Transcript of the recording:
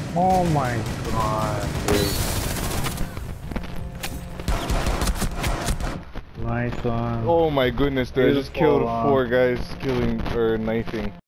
Oh my god, dude. Nice one. Oh my goodness, dude, I just Beautiful, killed 4 guys killing or knifing.